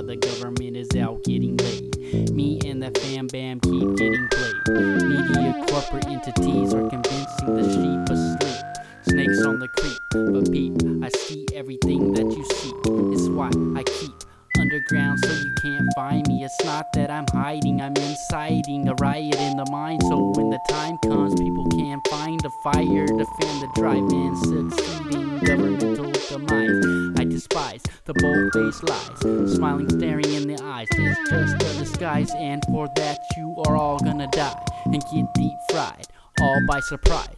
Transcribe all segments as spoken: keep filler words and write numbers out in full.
the government is out getting laid. Me and the fam bam keep getting played. Media corporate entities are convincing the sheep asleep. Snakes on the creep, but peep, I see everything that you see. It's why I keep underground so you can't find me. It's not that I'm hiding, I'm inciting a riot in the mind. So when the time comes, people can't find a fire to fan the drive-in succeeding governmental demise. I despise the bold-faced lies, smiling, staring in the eyes. It's just a disguise, and for that you are all gonna die and get deep fried, all by surprise.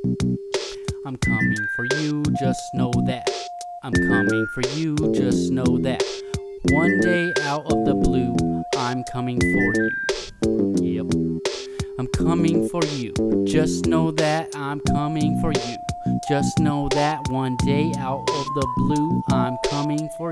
I'm coming for you, just know that. I'm coming for you, just know that. One day out of the blue, I'm coming for you. Yep. I'm coming for you, just know that. I'm coming for you, just know that. One day out of the blue, I'm coming for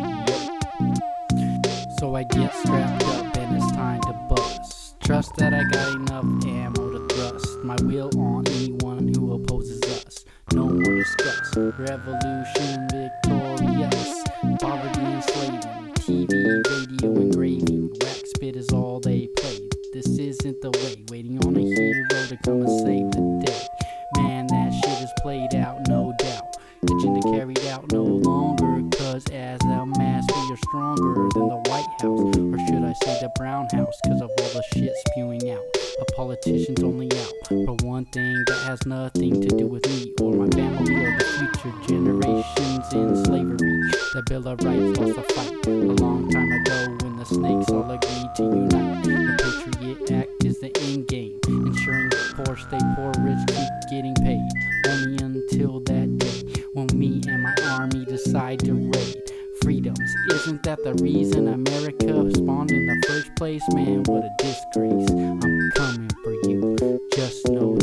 you. Yep. So I get strapped up and it's time to bust. Trust that I got enough ammo to thrust my will on anyone who opposes us. No more discuss. Revolution victorious. Poverty and slavery. T V, radio, engraving. Wax spit is all they play. This isn't the way. Waiting on a hero to come and save the day. Man, that shit is played out, no doubt. Agenda carried out no longer. Cause as a mass we are stronger than the White House. Or should I say the Brown House? Cause of all the shit spewing out. A politician's only out for one thing that has nothing to do with me or my family or the future generations in slavery. The Bill of Rights lost a fight a long time ago when the snakes all agreed to unite. The Patriot Act is the end game, ensuring the poor stay poor, rich keep getting paid. Only until that day when me and my army decide to raid freedoms. Isn't that the reason America spawned in the first place? Man, what a disgrace. I'm coming for you, just know